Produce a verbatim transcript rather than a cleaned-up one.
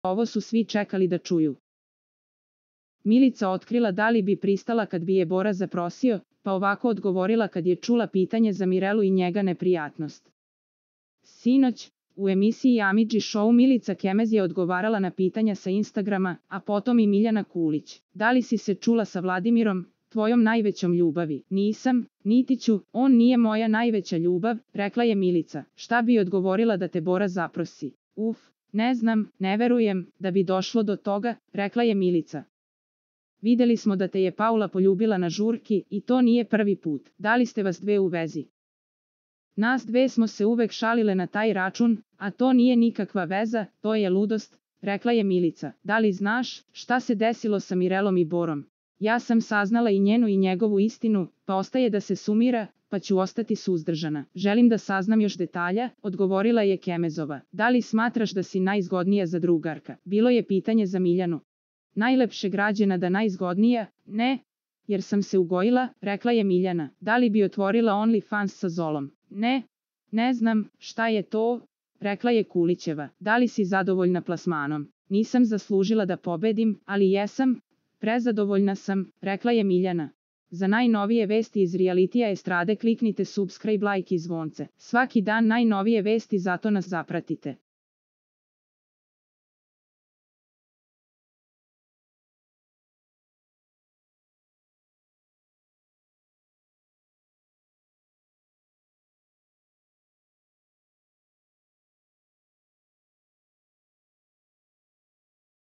Ovo su svi čekali da čuju. Milica otkrila da li bi pristala kad bi je Bora zaprosio, pa ovako odgovorila kad je čula pitanje za Mirelu i njega neprijatnost. Sinoć, u emisiji Amidži Show Milica Kemez je odgovarala na pitanja sa Instagrama, a potom i Miljana Kulić. Da li si se čula sa Vladimirom, tvojom najvećom ljubavi? Nisam, niti ću, on nije moja najveća ljubav, rekla je Milica. Šta bi odgovorila da te Bora zaprosi? Uf, ne znam, ne verujem, da bi došlo do toga, rekla je Milica. Videli smo da te je Paula poljubila na žurki i to nije prvi put. Da li ste vas dve u vezi? Nas dve smo se uvek šalile na taj račun, a to nije nikakva veza, to je ludost, rekla je Milica. Da li znaš šta se desilo sa Mirelom i Borom? Ja sam saznala i njenu i njegovu istinu, pa ostaje da se sumira, pa ću ostati suzdržana. Želim da saznam još detalja, odgovorila je Kemezova. Da li smatraš da si najzgodnija za drugarka? Bilo je pitanje za Miljanu. Najlepše građena da najzgodnija? Ne, jer sam se ugojila, rekla je Miljana. Da li bi otvorila OnlyFans sa Zolom? Ne, ne znam, šta je to, rekla je Kulićeva. Da li si zadovoljna plasmanom? Nisam zaslužila da pobedim, ali jesam, prezadovoljna sam, rekla je Miljana. Za najnovije vesti iz realitija estrade kliknite subscribe, like i zvonce. Svaki dan najnovije vesti, zato nas zapratite.